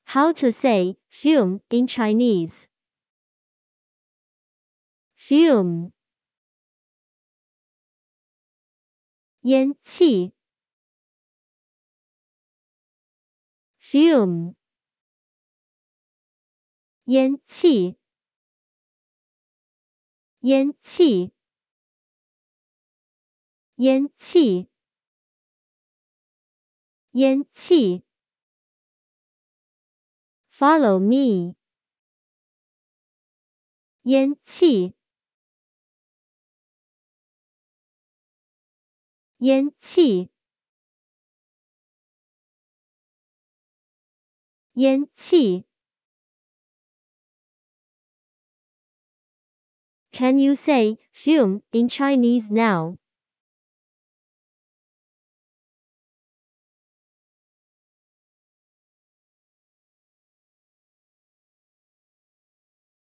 How to say fume in Chinese. Fume. 烟气 fume 烟气烟气烟气烟气 Follow me 烟气烟气烟气 Can you say fume in Chinese now?